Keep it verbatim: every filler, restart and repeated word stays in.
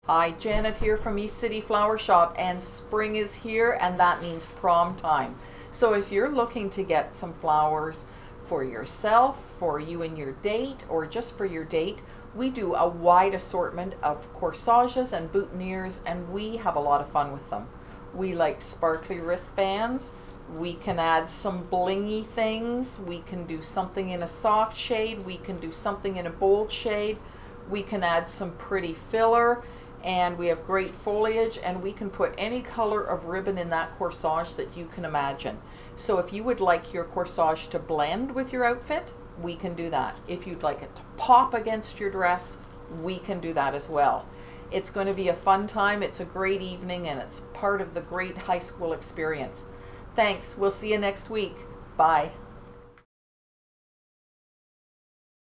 Hi, Janet here from East City Flower Shop, and spring is here, and that means prom time. So if you're looking to get some flowers for yourself, for you and your date, or just for your date, we do a wide assortment of corsages and boutonnieres, and we have a lot of fun with them. We like sparkly wristbands. We can add some blingy things. We can do something in a soft shade. We can do something in a bold shade. We can add some pretty filler, and we have great foliage, and we can put any color of ribbon in that corsage that you can imagine. So if you would like your corsage to blend with your outfit, we can do that. If you'd like it to pop against your dress, we can do that as well. It's going to be a fun time. It's a great evening, and it's part of the great high school experience. Thanks. We'll see you next week. Bye.